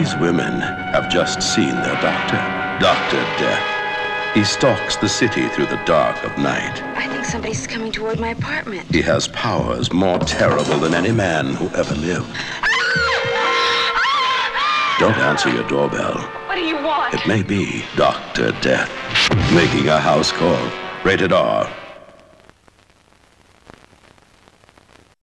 These women have just seen their doctor, Dr. Death. He stalks the city through the dark of night. I think somebody's coming toward my apartment. He has powers more terrible than any man who ever lived. Don't answer your doorbell. What do you want? It may be Dr. Death making a house call. Rated R.